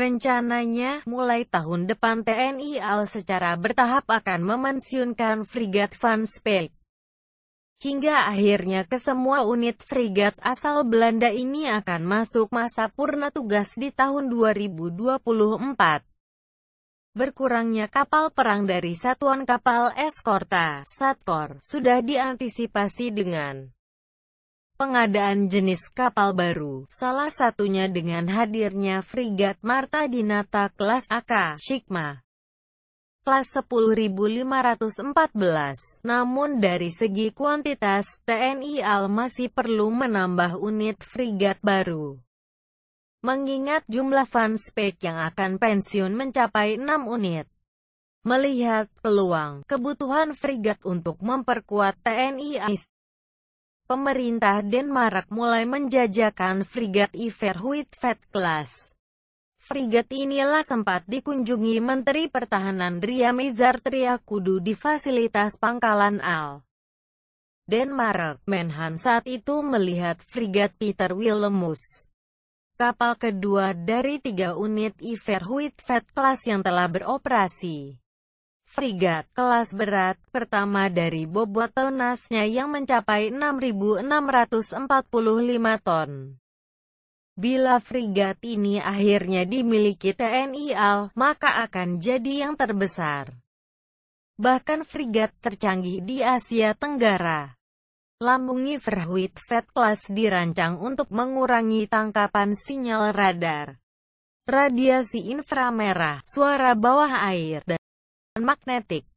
Rencananya, mulai tahun depan TNI AL secara bertahap akan memensiunkan frigat Van Speyk. Hingga akhirnya kesemua unit frigat asal Belanda ini akan masuk masa purna tugas di tahun 2024. Berkurangnya kapal perang dari satuan kapal eskorta, Satkor, sudah diantisipasi dengan pengadaan jenis kapal baru, salah satunya dengan hadirnya frigat Marta Dinata kelas AK, Shikma. Kelas 10.514. Namun dari segi kuantitas, TNI AL masih perlu menambah unit frigat baru. Mengingat jumlah Van Speyk yang akan pensiun mencapai 6 unit. Melihat peluang, kebutuhan frigat untuk memperkuat TNI AL, pemerintah Denmark mulai menjajakan frigat Iver Huitfeldt kelas. Frigat inilah sempat dikunjungi Menteri Pertahanan Ria Mizar Triakudu di fasilitas pangkalan AL Denmark. Menhan saat itu melihat frigat Peter Willemus, kapal kedua dari 3 unit Iver Huitfeldt kelas yang telah beroperasi. Frigat kelas berat pertama dari bobot tonasnya yang mencapai 6.645 ton. Bila frigat ini akhirnya dimiliki TNI AL, maka akan jadi yang terbesar, bahkan frigat tercanggih di Asia Tenggara. Lambung Iver Huitfeldt kelas dirancang untuk mengurangi tangkapan sinyal radar, radiasi inframerah, suara bawah air, dan magnetik.